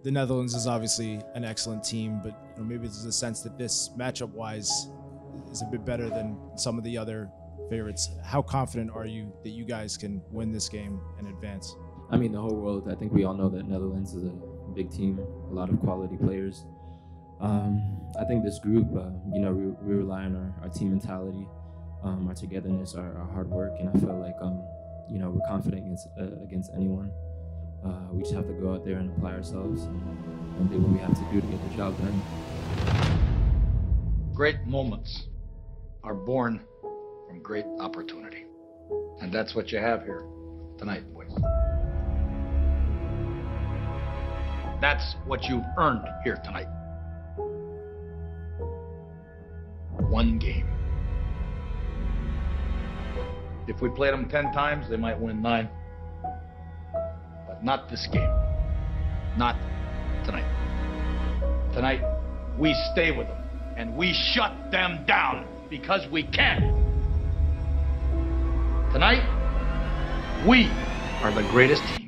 the Netherlands is obviously an excellent team, but maybe there's a sense that this matchup-wise is a bit better than some of the other favorites. How confident are you that you guys can win this game and advance? I mean, the whole world, I think we all know that Netherlands is a big team, a lot of quality players. I think this group, we rely on our team mentality, our togetherness, our hard work, and I feel like, we're confident against anyone. We just have to go out there and apply ourselves and do what we have to do to get the job done. Great moments are born from great opportunity. And that's what you have here tonight, boys. That's what you've earned here tonight. One game. If we played them 10 times, they might win 9. But not this game. Not tonight. Tonight, we stay with them, and we shut them down because we can. Tonight, we are the greatest team.